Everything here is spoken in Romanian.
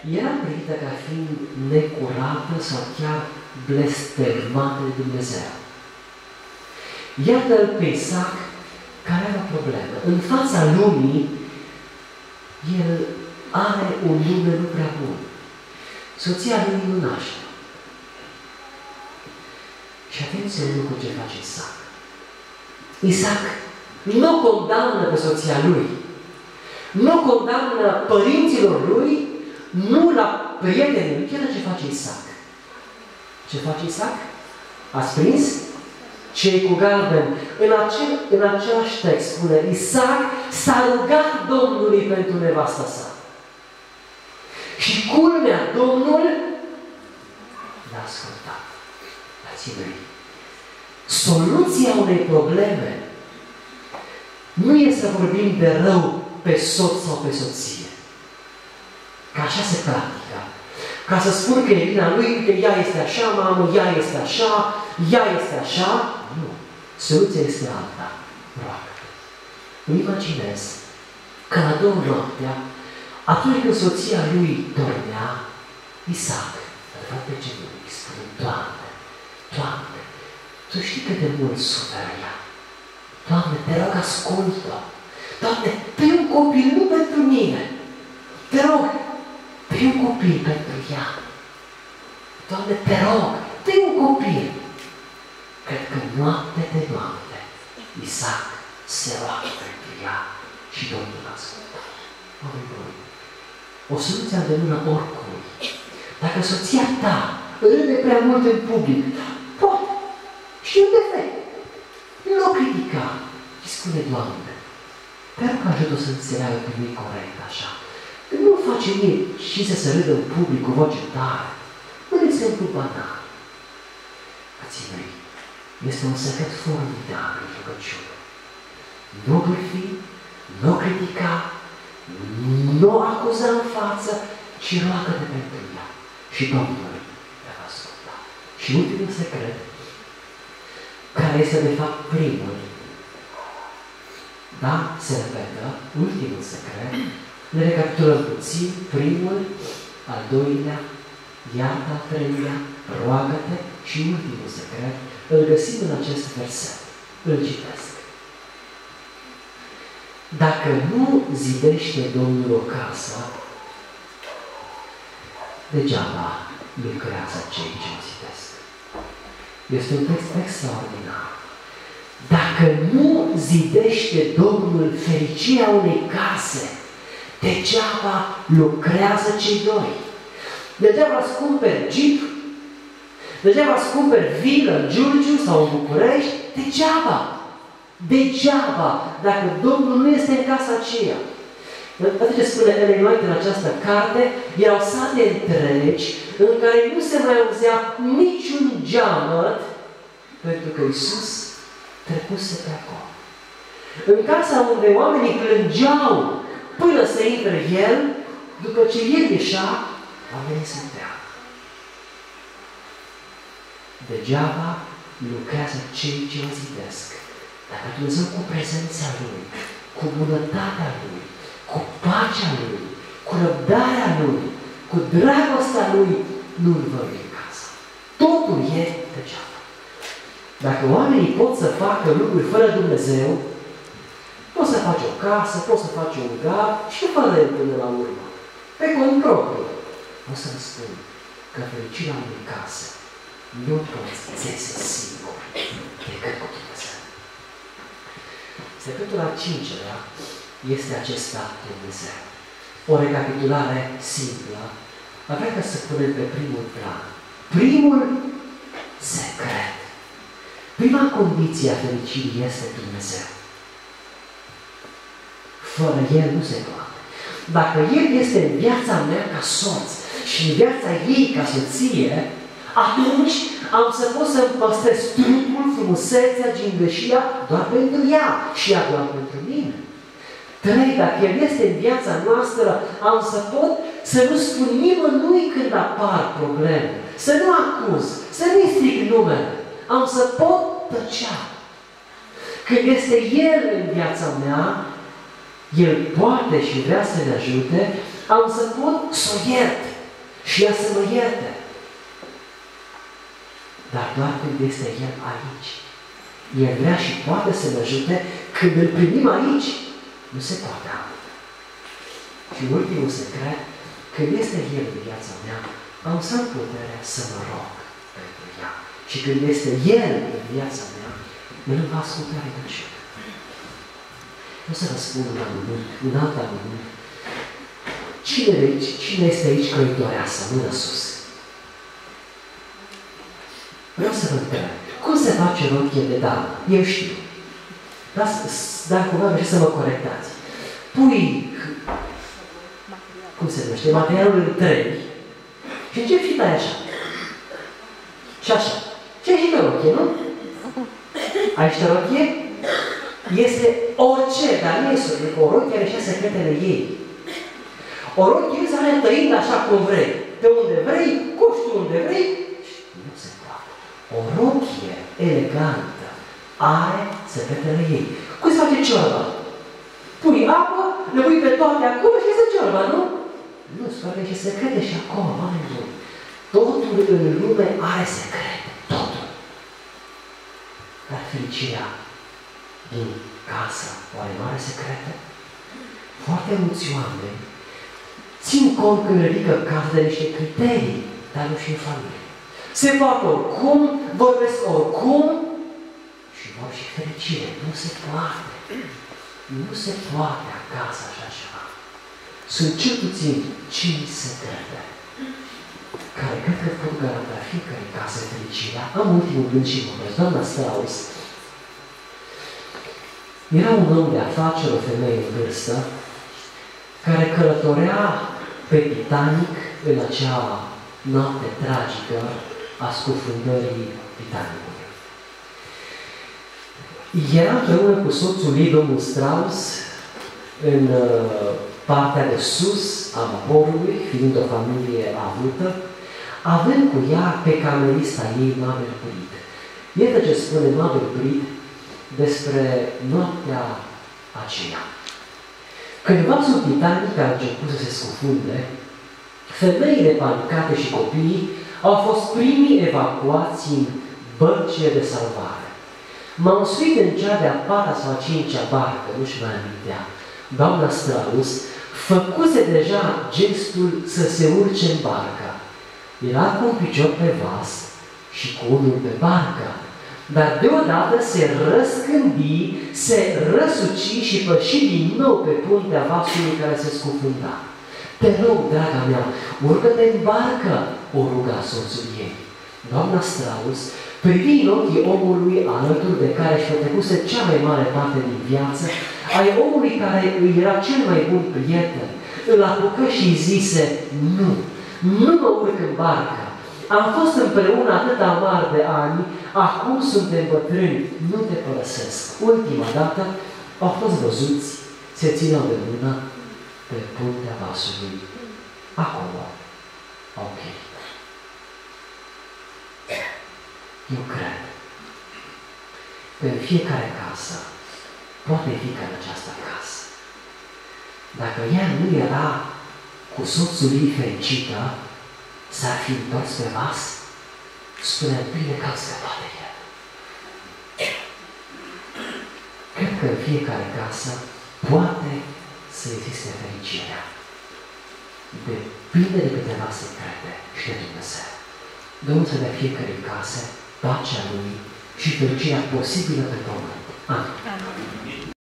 era privită ca fiind necurată sau chiar blestemată de Dumnezeu. Iată-l pe Isaac care are o problemă. În fața lumii, el are un nume nu prea bun. Soția lui nu naște. Și atenție un lucru ce face Isaac. Isaac nu condamnă pe soția lui, nu condamnă părinților lui, nu la prietenii lui. Chiar ce face Isaac? Ce face Isaac? Ați prins? Cei cu galben. În același text spune, Isaac s-a rugat Domnului pentru nevasta sa. Și culmea, Domnul l-a ascultat. Frații mei, soluția unei probleme nu e să vorbim de rău pe soț sau pe soție. Că așa se practică. Ca să spun că e vina lui, că ea este așa, mamă, ea este așa, ea este așa. Nu. Soluția este alta. Roagă-te. Îmi imaginez că la 2 noaptea, atunci când soția lui dormea, Isaac, de pe genunchi, spune, Doamne, Doamne, Tu știi cât de mult suferă ea. Doamne, te rog, ascultă. Doamne, dă un copil, nu pentru mine. Te rog, dă un copil pentru ea. Doamne, te rog, dă un copil. Cred că noapte de noapte, Isaac se roagă pentru ea și Domnul ascultă. Oameni buni, o soluție îndemână oricui. Dacă soția ta râde prea mult în public, poate. Și un defect. Nu o critica. Și spune, Doamne, te rog, ajută-o să înțeleagă pe mine corect așa. Că nu face mie și să râdă în public cu voce tare. Un exemplu banal. Frații mei, este un secret formidabil rugăciune. Nu bârfi, nu critica, nu acuza în față, ci roagă-te pentru ea. Și Domnul te va asculta. Și ultimul secret, care este de fapt primul, da, se repetă, ultimul secret, ne recapitulăm puțin, primul, al doilea, iar al treilea, roagă-te și ultimul secret, îl găsim în acest verset. Îl citesc. Dacă nu zidește Domnul o casă, degeaba lucrează cei ce o zidesc. Este un text extraordinar. Dacă nu zidește Domnul fericirea unei case, degeaba lucrează cei doi. Degeaba îți cumperi Jeep, degeaba îți cumperi vilă în Giurgiu sau în București, degeaba. Degeaba, dacă Domnul nu este în casa aceea. Atât ce spune Ellen White în această carte, erau sate întregi în care nu se mai auzea niciun geamăt, pentru că Iisus trecuse pe acolo. În casa unde oamenii plângeau până să intre El, după ce El ieșea, oamenii se întreabă. Degeaba lucrează cei ce o zidesc. Dacă Dumnezeu cu prezența Lui, cu bunătatea Lui, cu pacea Lui, cu răbdarea Lui, cu dragostea Lui, nu-L văd în casă. Totul e degeaba. Dacă oamenii pot să facă lucruri fără Dumnezeu, poți să faci o casă, poți să faci un gard și fără El până la urmă. Pe cont propriu. O să vă spun că fericirea unei case nu poți țese singur decât cu Dumnezeu. Secretul al 5-lea este acesta Dumnezeu. O recapitulare simplă. Avea ca să punem pe primul plan. Primul secret. Prima condiție a fericirii este Dumnezeu. Fără El nu se poate. Dacă El este în viața mea ca soț și în viața ei ca soție, atunci am să pot să-mi păstrez trupul, frumusețea, gingășia doar pentru ea și ea doar pentru mine. 3. Dacă El este în viața noastră, am să pot să nu spun nimănui când apar probleme, să nu acuz, să nu-i stric numele. Am să pot tăcea. Când este El în viața mea, El poate și vrea să ne ajute, am să pot să o iert. și ea să mă ierte. Dar doar când este El aici. El vrea și poate să mă ajute când îl primim aici. Nu se poate altfel. Și ultimul secret, când este El în viața mea, am să am puterea să mă rog pentru ea. Și când este El în viața mea, El îmi va asculta rugăciunea. O să vă spun un alt amănunt. Cine este aici călătoreasă? Mână sus. Vreau să vă întreb. Cum se face rochie de damă? Eu știu. Dar cumva vreau să mă corectați. Pui, cum se numește, materialul întreg și începi și tai așa. Și așa. Ce ai și pe rochie, nu? Ai și rochie? Este orice, dar nu este o rochie, are și secretele ei. O rochie înseamnă tăind așa cum vrei. De unde vrei, coști unde vrei. Nu se poate. O rochie elegantă are secretele ei. Cum se face ciorba? Pui apă, le pui pe toate acolo și este ciorba, nu? Nu, se face și secrete și acolo, oameni buni. Totul în lume are secrete. Totul. Dar fericirea din casă, oare nu are secrete? Foarte mulți oameni țin cont când ridică casă de niște criterii, dar nu și în familie. Se poate oricum, vorbesc oricum și vor și fericire. Nu se poate. Nu se poate acasă așa ceva. Sunt cel puțin 5 secrete care cred că pot garanta fiecare casă fericirea. Am ultimul gând și vorbesc. Doamna Strauss era un om de afaceri, o femeie în vârstă, care călătorea pe Titanic în acea noapte tragică a scufundării Titanicului. Era împreună cu soțul ei, domnul Strauss, în partea de sus a vaporului, fiind o familie avută, având cu ea pe camerista ei, Mabel Breed. Iată ce spune Mabel Breed despre noaptea aceea. Când vasul Titanic a început să se scufunde, femeile panicate și copiii au fost primii evacuați în bărcile de salvare. M-am suit în cea de-a 4-a sau a 5-a barcă, nu-și mai amintea. Doamna Strauss făcuse deja gestul să se urce în barcă. Era cu un picior pe vas și cu unul pe barcă. Dar deodată se răscândi, se răsuci și păși din nou pe puntea vasului care se scufunda. Te rog, draga mea, urcă-te în barcă, o ruga soțul ei. Doamna Strauss privi în ochii omului alături de care își petrecuse cea mai mare parte din viață, ai omului care îi era cel mai bun prieten, îl apucă și îi zise, nu mă urc în barcă. Am fost împreună atâta mari de ani, acum suntem bătrâni, nu te părăsesc. Ultima dată au fost văzuți, se țineau de mână pe puntea vasului. Acolo au cherit. Eu cred că în fiecare casă poate fi ca în această casă. Dacă ea nu era cu soțul ei fericită, s-ar fi întors pe vas, spune bine că am scăpat de el. Cred că în fiecare casă poate să existe fericirea. Depinde de câteva secrete și de Dumnezeu. Domnul să dea fiecare casă pacea Lui și fericirea posibilă pe pământ.